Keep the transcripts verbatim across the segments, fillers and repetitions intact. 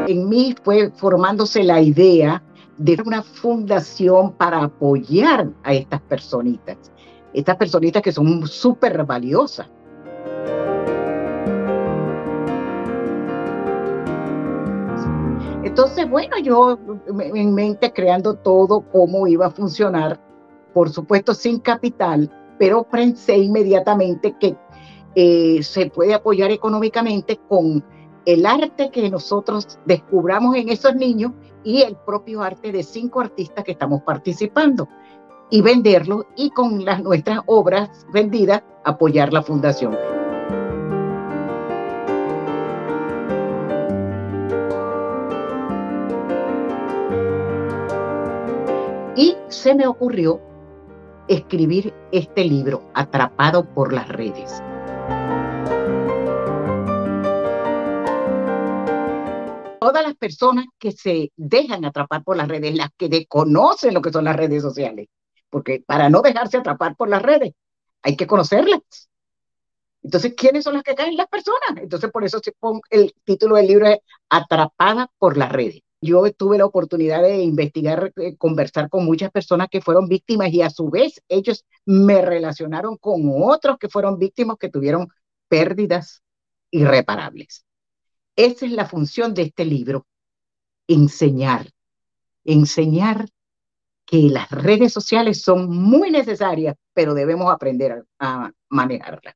en mí fue formándose la idea de una fundación para apoyar a estas personitas, estas personitas que son súper valiosas. Entonces, bueno, yo en mente creando todo, cómo iba a funcionar, por supuesto sin capital, pero pensé inmediatamente que eh, se puede apoyar económicamente con el arte que nosotros descubramos en esos niños y el propio arte de cinco artistas que estamos participando, y venderlo, y con las nuestras obras vendidas apoyar la fundación. Y se me ocurrió escribir este libro, Atrapado por las redes. Todas las personas que se dejan atrapar por las redes, las que desconocen lo que son las redes sociales, porque para no dejarse atrapar por las redes hay que conocerlas. Entonces, ¿quiénes son las que caen? Las personas. Entonces, por eso se pone, el título del libro es Atrapada por las redes. Yo tuve la oportunidad de investigar, eh, conversar con muchas personas que fueron víctimas, y a su vez ellos me relacionaron con otros que fueron víctimas, que tuvieron pérdidas irreparables. Esa es la función de este libro: enseñar, enseñar que las redes sociales son muy necesarias, pero debemos aprender a, a manejarlas.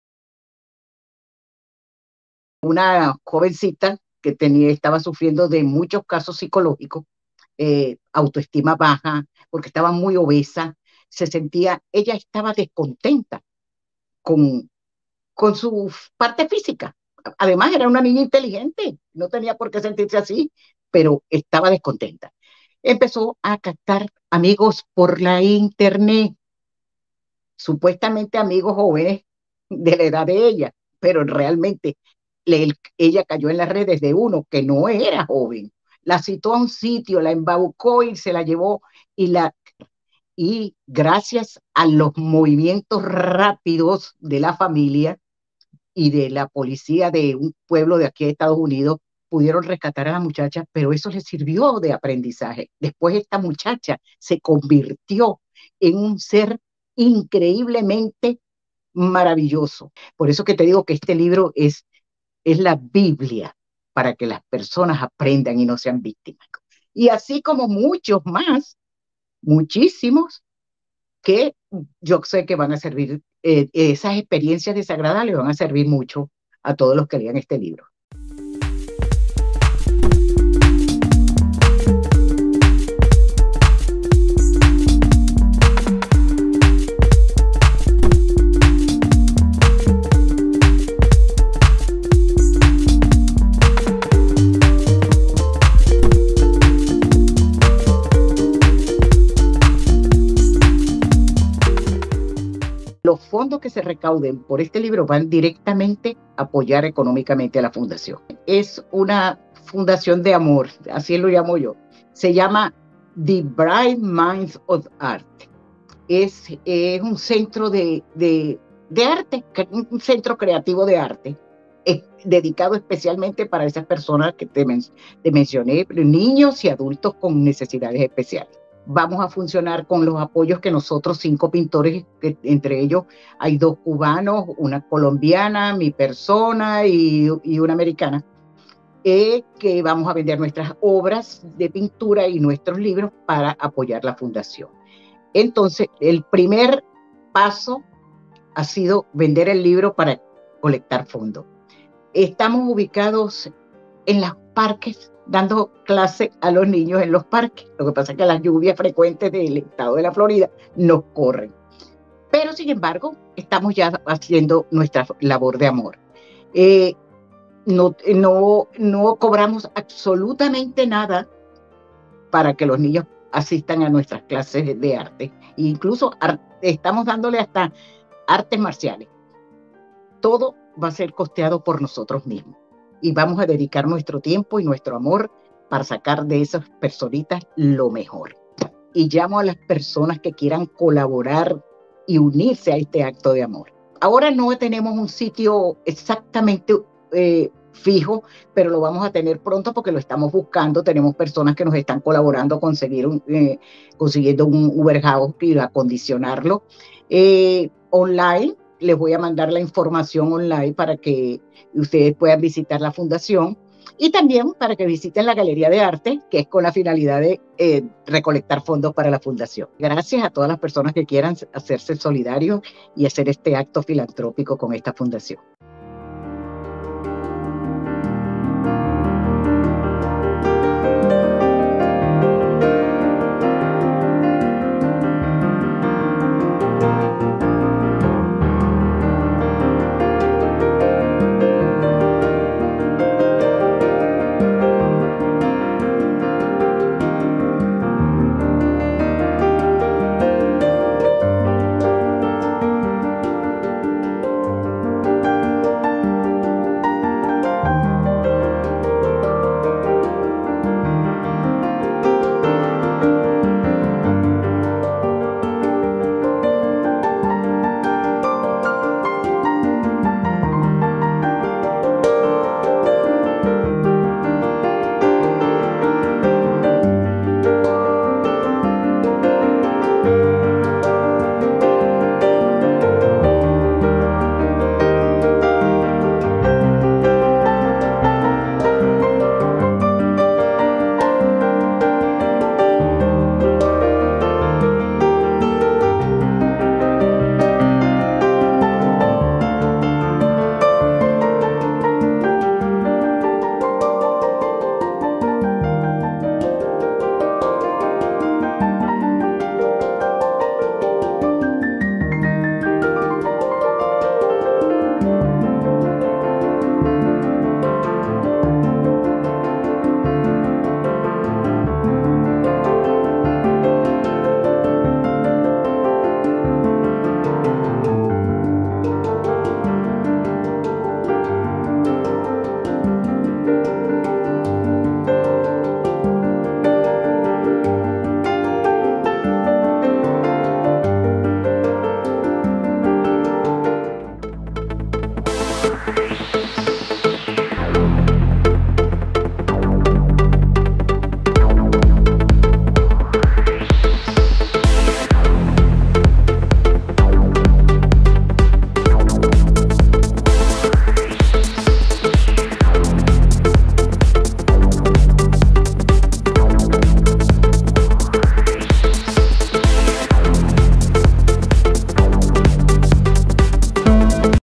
Una jovencita que tenía, estaba sufriendo de muchos casos psicológicos, eh, autoestima baja, porque estaba muy obesa, se sentía, ella estaba descontenta con, con su parte física. Además, era una niña inteligente, no tenía por qué sentirse así, pero estaba descontenta. Empezó a captar amigos por la internet, supuestamente amigos jóvenes de la edad de ella, pero realmente le, ella cayó en las redes de uno que no era joven. La citó a un sitio, la embaucó y se la llevó, y la y gracias a los movimientos rápidos de la familia y de la policía de un pueblo de aquí de Estados Unidos, pudieron rescatar a la muchacha, pero eso le sirvió de aprendizaje. Después esta muchacha se convirtió en un ser increíblemente maravilloso. Por eso que te digo que este libro es, es la Biblia para que las personas aprendan y no sean víctimas. Y así como muchos más, muchísimos, que yo sé que van a servir, eh, esas experiencias desagradables van a servir mucho a todos los que lean este libro. Los fondos que se recauden por este libro van directamente a apoyar económicamente a la fundación. Es una fundación de amor, así lo llamo yo. Se llama The Bright Minds of Art. Es, es un centro de, de, de arte, un centro creativo de arte, es dedicado especialmente para esas personas que te, men te mencioné, niños y adultos con necesidades especiales. Vamos a funcionar con los apoyos que nosotros, cinco pintores, que entre ellos hay dos cubanos, una colombiana, mi persona y, y una americana, eh, que vamos a vender nuestras obras de pintura y nuestros libros para apoyar la fundación. Entonces, el primer paso ha sido vender el libro para colectar fondos. Estamos ubicados en los parques, dando clase a los niños en los parques. Lo que pasa es que las lluvias frecuentes del estado de la Florida nos corren. Pero, sin embargo, estamos ya haciendo nuestra labor de amor. Eh, no, no, no cobramos absolutamente nada para que los niños asistan a nuestras clases de arte. E incluso estamos dándole hasta artes marciales. Todo va a ser costeado por nosotros mismos. Y vamos a dedicar nuestro tiempo y nuestro amor para sacar de esas personitas lo mejor. Y llamo a las personas que quieran colaborar y unirse a este acto de amor. Ahora no tenemos un sitio exactamente eh, fijo, pero lo vamos a tener pronto porque lo estamos buscando. Tenemos personas que nos están colaborando a conseguir un, eh, consiguiendo un Uber House y acondicionarlo. Eh, online, les voy a mandar la información online para que ustedes puedan visitar la fundación y también para que visiten la Galería de Arte, que es con la finalidad de eh, recolectar fondos para la fundación. Gracias a todas las personas que quieran hacerse solidarios y hacer este acto filantrópico con esta fundación.